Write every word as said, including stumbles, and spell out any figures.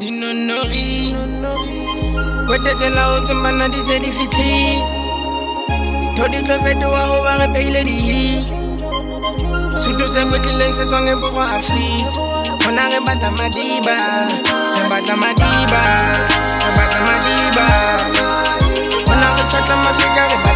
Dinonori Kwetetela ho tsembana di se di fitli Thodi tlo fetoha ho ba re phehile dihi Suthu se kwetlileng se tswang e borwa Afrika Hona re batla madiba Re batla madiba Re batla madiba Hona re tjhatla mafika re